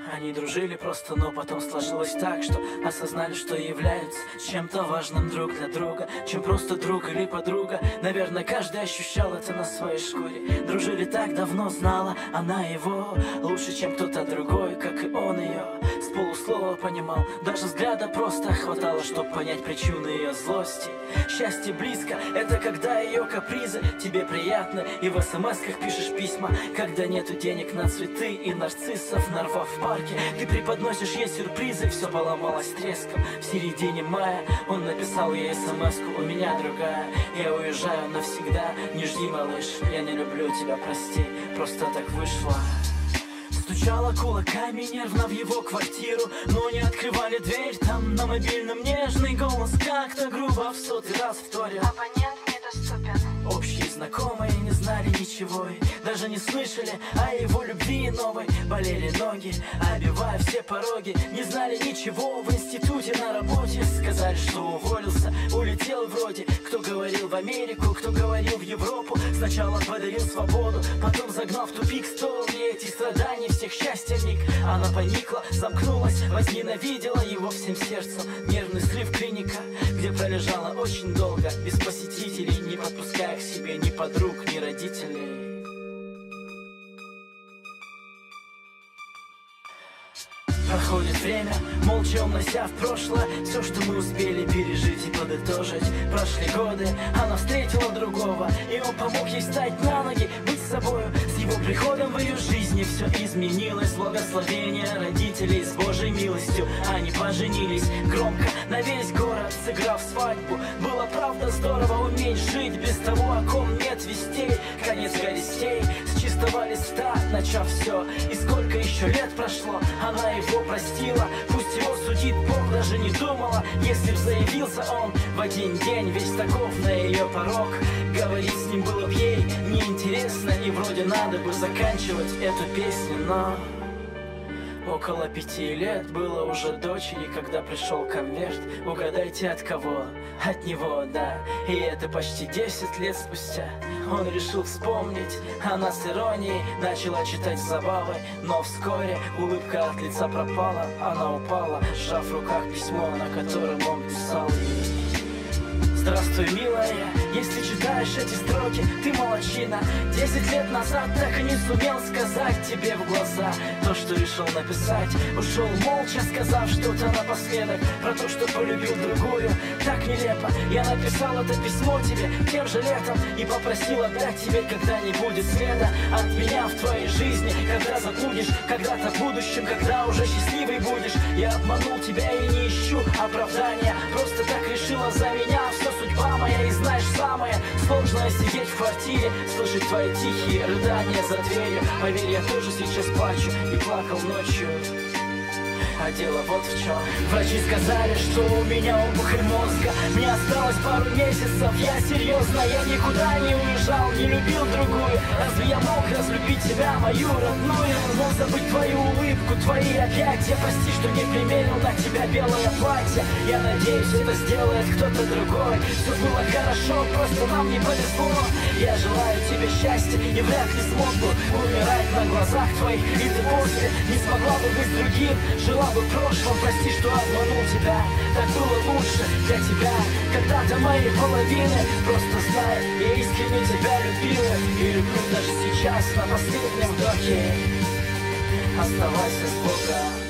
Они дружили просто, но потом сложилось так, что осознали, что являются чем-то важным друг для друга, чем просто друг или подруга. Наверное, каждый ощущал это на своей шкуре. Дружили так давно, знала она его лучше, чем кто-то другой, как и он ее. С полуслова понимал, даже взгляда просто хватало, чтобы понять причины ее злости. Счастье близко, это когда ее капризы тебе приятны, и в смс-ках пишешь письма, когда нету денег на цветы и нарциссов, нарвав в парке. Ты преподносишь ей сюрпризы, все поломалось треском. В середине мая он написал ей смс-ку: у меня другая, я уезжаю навсегда. Не жди, малыш, я не люблю тебя, прости, просто так вышло. Стучала кулаками нервно в его квартиру, но не открывали дверь. Там на мобильном нежный голос как-то грубо в сотый раз вторил: абонент недоступен. Общие знакомые не знали ничего и даже не слышали о его любви новой. Болели ноги, обивая все пороги. Не знали ничего в институте, на работе. Сказали, что уволился, улетел вроде. Кто говорил в Америку, кто говорил в Европу. Сначала подарил свободу, потом загнал в тупик. Стоил мне этих страданий, всех счастья в миг. Она поникла, замкнулась, возненавидела его всем сердцем. Нервный срыв, клиника, где пролежала очень долго, без посетителей, не подпуская к себе ни подруг, ни родителей. Проходит время, молча унося в прошлое все, что мы успели пережить и подытожить. Прошли годы, она встретила другого, и он помог ей встать на ноги, быть собою. С его приходом в ее жизни все изменилось. Благословение родителей с Божьей милостью. Они поженились громко на весь город, сыграв свадьбу. Было правда здорово уметь жить без того, о ком нет вестей. Конец горестей, с чистого листа начав все. И сколько еще лет прошло, она его простила. Пусть его судит Бог, даже не думала. Если б заявился он в один день весь таков на ее порог, говорить с ним было б ей неинтересно. И вроде надо бы заканчивать эту песню, но около 5 лет было уже дочери, когда пришел конверт. Угадайте, от кого? От него, да. И это почти 10 лет спустя. Он решил вспомнить, она с иронией начала читать с забавой. Но вскоре улыбка от лица пропала. Она упала, сжав в руках письмо, на котором он писал ей: здравствуй, милая, если читаешь эти строки, ты молодчина. 10 лет назад так и не сумел сказать тебе в глаза то, что решил написать. Ушел молча, сказав что-то напоследок про то, что полюбил другую. Так нелепо, я написал это письмо тебе тем же летом и попросил отдать тебе, когда не будет следа от меня в твоей жизни. Когда забудешь, когда-то в будущем, когда уже счастливый будешь. Я обманул тебя и не ищу оправдания, просто так решила за меня. Все судьба моя, и знаешь самое сложное — сидеть в квартире, слышать твои тихие рыдания за дверью. Поверь, я тоже сейчас плачу и плакал ночью. А дело вот в чем. Врачи сказали, что у меня опухоль мозга. Мне осталось пару месяцев, я серьезно. Я никуда не уезжал, не любил другую. Разве я мог разлюбить тебя, мою родную? Мог забыть твою улыбку, твои объятия. Прости, что не примерил на тебя белое платье. Я надеюсь, это сделает кто-то другой. Все было хорошо, просто нам не повезло. Я желаю тебе счастья и вряд ли смог бы умирать на глазах твоих. И ты после не смогла бы быть другим. Жила бы в прошлом, прости, что обманул тебя. Так было лучше для тебя. Когда-то моей половины, просто знай, я искренне тебя любила и люблю даже сейчас на последнем вдохе. Оставайся с Богом.